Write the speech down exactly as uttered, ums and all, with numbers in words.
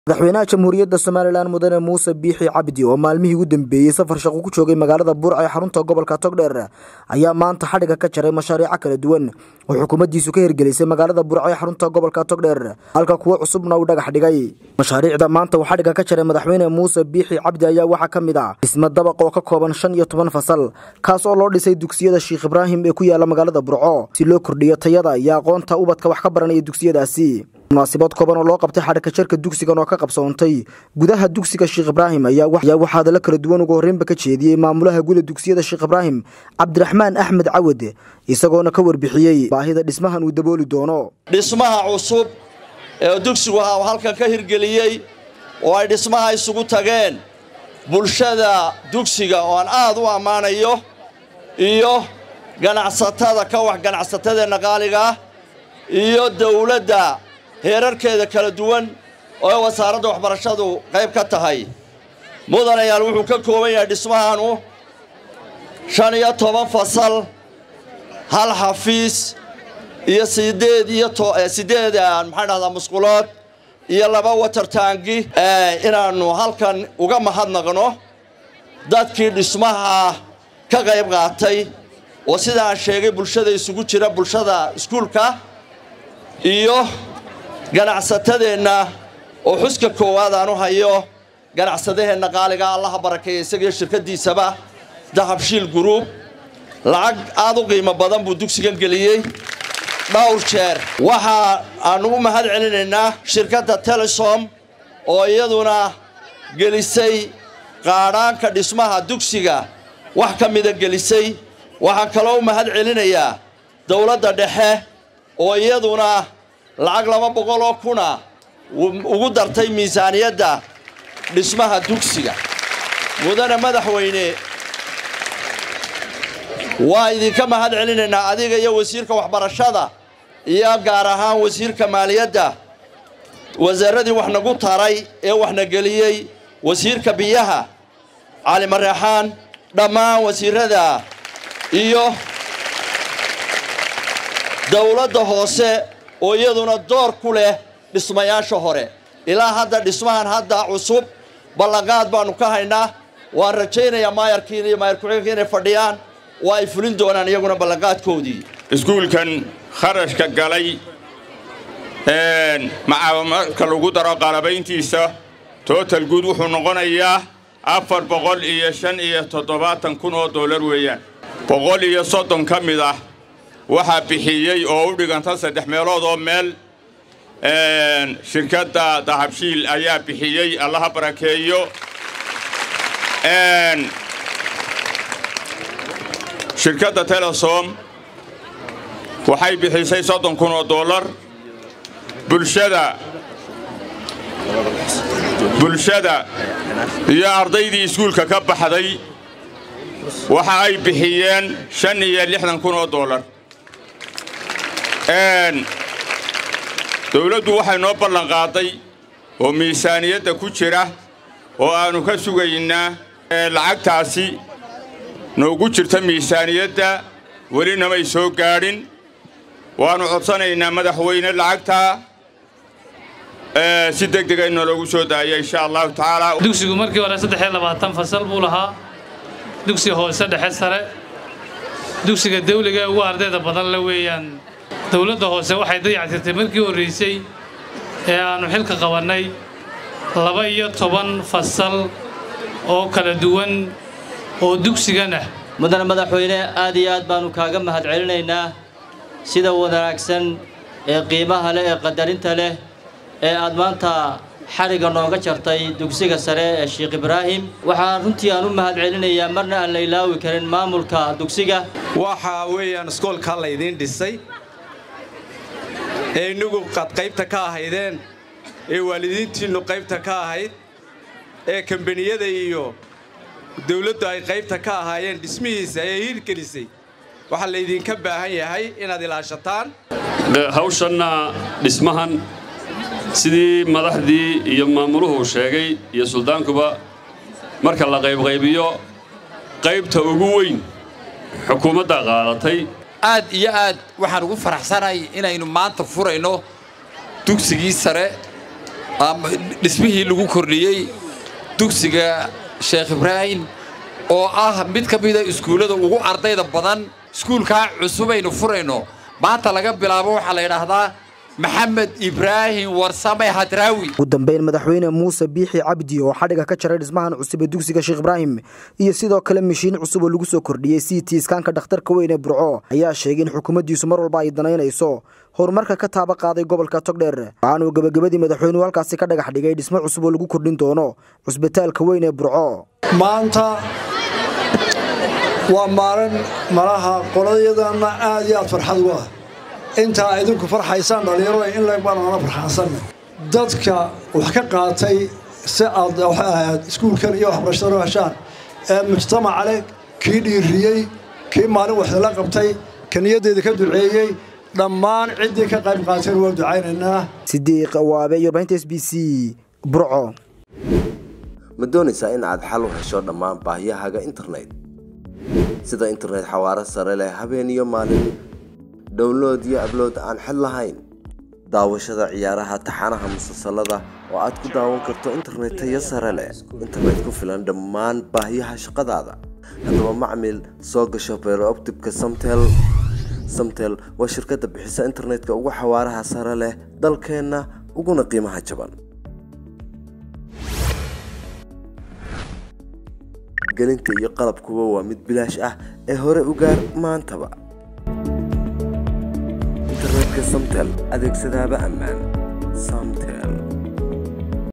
madaxweynaha jamhuuriyadda Soomaaliland mudane Muuse Biixi Cabdi oo maalmihii ugu dambeeyay safar shaqo ku joogay magaalada Burco ee xarunta gobolka Togdheer ayaa maanta xadhiga ka jaray mashaariic kala duwan oo xukuumaddiisu ka hirgelisay magaalada Burco ee xarunta gobolka Togdheer halka kuwa cusubna uu dhagax dhigay mashaariicda maanta uu xadhiga ka jaray madaxweyne Muuse Biixi Cabdi ayaa waxa kamid ah dhismo dabaq oo ka kooban shan iyo toban fasal kaas oo loo dhisay dugsiyada Sheekh Ibraahim ee ku yaala magaalada Burco si loo kordhiyo tayada iyo aqoonta ubadka wax ka baranaya dugsiyadaasi munaasabad kooban oo loo qabtay xadhiga jarka dugsigan oo ka qabsoontay gudaha dugsiga Sheekh Ibraahim ayaa waxaa la kala duwan ugu horeynba ka jeediyay maamulaha gudaha dugsiyada Sheekh Ibraahim Cabdiraxmaan Axmed Cawad isagoona ka warbixiyay baahida dhismahan uu dabooli doono dhismaha cusub ee dugsigu halkan ka hirgeliyay oo ay dhismaha isugu tageen bulshada dugsiga oo aan aad u amaanayo iyo ganacsatada ka wax ganacsatada naqaaliga iyo dawladda heerarkeeda kala duwan oo wasaaradda waxbarashadu qayb ka tahay mudanayaal wuxuu ka kooban yahay dhismahanu shan iyo toban fasal hal xafiis iyo sideed iyo sideed maxay dhahdaa musqulood iyo laba water tanki ee inaanu halkan uga mahadnaqno dadkii dhismaha ka qayb qaatay oo sida aan sheegay bulshada isugu jira bulshada iskuulka iyo ganacsatadeena oo xuska koowaad aanu hayo ganacsadaheena qaaliga Allah barakeeyo isaga shirkadiisaba Dahabshiil Group lacag aad u qiimo badan buu dugsigan geliyay dhowr jeer waxa aanu u mahad celinaynaa shirkadda Telesom oo iyaduna gelisay qaaraanka dhismaha dugsiga wax ka mid ah gelisay waxa kale oo mahad celinayaa dawladda dhexe oo iyaduna lacag laba boqol oo kuna ugu dartay miisaaniyadda dhismaha dugsiga mudane madaxweyne waa idinka mahad celinaynaa adiga iyo wasiirka waxbarashada iyo gaar ahaan wasiirka maaliyadda wasaaradii wax nagu taray ee wax nageliyay wasiirka biyaha Cali Maraxaan dhammaan wasiirada iyo dawladda hoose oo iyaduna door ku leh dhismayaasha hore ilaa hadda dhismahan hadda cusub ballanqaad baanu ka haynaa waan rajaynayaa maayarkiina iyo maayarkuxigeenka inay fadhiyaan oo ay fulin doonaan iyaguna ballanqaadkoodii iskuulkan kharashka galay een macaawimaadka lagu daro qalabayntiisa total guud wuxuu noqonayaa afar boqol iyo shan iyo toddobaatan kun oo dollar weeyaan boqol iyo soddon ka mid ah waxa bixiyay oo u dhiganta saddex meelood oo meel een shirkadda Dahabshiil ayaa bixiyay Allah barakeeyo een shirkadda Telesom waxay bixisay soddon kun oo dollar bulshada bulshada iyo ardaydii iskuulka ka baxday waxa ay bixiyeen shan iyo lixdan kun oo dollar een dawladdu waxay noo ballan qaaday oo miisaaniyadda ku jira oo aanu ka sugaynaa lacagtaasi noogu jirta miisaaniyadda weli namay soo gaadhin waanu codsanaynaa madaxweyne lacagta ee si degdeg ah inoo soo daayay insha Allah taala dugsigu markii hore saddex iyo labaatan fasal buu lahaa dugsi hoose dhexe sare dugsiga dawliga ugu ardayda badan la weeyaan dawladda hoose waxay dayactirtay markii horeysay ee aanu xilka qabanay laba iyo toban fasal oo kala duwan oo dugsigana mudane madaxweyne aad iyo aad baanu kaaga mahad celinaynaa sida wanaagsan ee qiimaha leh ee qadarinta leh ee aad maanta xariga nooga jartay dugsiga sare ee Sheekh Ibraahim waxa runtii aan u mahad celinayaa marna aan la ilaawi karin maamulka dugsiga waxa weeyaan iskoolka la idin dhisay ee nugu qad qaybta ka ahaydeen ee waalidiintiinu qaybta ka ahayd ee kambaniyada iyo dawladdu ay qaybta ka ahaayeen dhismihiisa ay hirgelisay waxa la idin ka baahan yahay inaad ilaashataan hawshanna dhismahan sidii madaxdii iyo maamuluhu sheegay iyo suldaankuba marka la qayb qaybiyo qaybta ugu weyn xukuumadda qaadatay aad iyo aad waxaan ugu faraxsanahay inaynu maanta furayno dugsigii sare dhismihii lagu kordhiyey dugsiga Sheekh Ibraahim oo ah mid ka mid ah iskuulada ugu ardayda badan iskuulka cusub aynu furayno maanta laga bilaabo waxa la yiraahdaa Maxamed Ibraahim Warsame Hadraawi ugu dambeyn madaxweyne Muuse Biixi Cabdi oo xadhiga ka jaray dhismahan cusub ee dugsiga Sheekh Ibraahim iyo sidoo kale mishiin cusub oo lagu soo kordhiyay C T scanka dhakhtarka weyn ee Burco ayaa sheegay in xukuumaddiisu mar walba ay danaynayso horumarka ka taaba qaaday gobolka Togdheer waxaana gabagabadii madaxweynuhu halkaasi ka dhagax dhigay dhismo cusub oo lagu kordhin doono cusbitaalka weyn ee Burco maanta waa maalin malaha qoladayadana aad iyo aad farxad u ah inta idinku farxaysaan dhalinyaro in la baan ana farxaansan dadka wax ka qaatay si aad iskuulkan iyo waxbarashada heshaan ee mujtamaca leh kii dhiiriyay kii maalin wax la qabtay kaniyadeeda ka duceeyay dhammaan cidii ka qayb qaatay waa ducaynayna Sidiiq Waabe Yoobanta S B C Burco ma doonaysaa in aad xal u hesho dhammaan baahiyahaaga internet sida internet xawaare sare leh habeen iyo maalin download iyo upload aan xal lahayn daawashada ciyaaraha taxanaha musalsalada oo aad ku daawan karto internet tayo sare leh internet ku filan dhammaan baahiyaha shaqadaada haddaba macmiil soo gasho Fiber Optic-ka Samtel Samtel waa shirkadda bixisa internetka ugu xawaaraha sare leh dalkeena uguna qiimaha jaban gelinta iyo qalabkuba waa mid bilaash ah ee hore u gaar maantaba internetka Samtel adeegsadaaba ammaan Samtel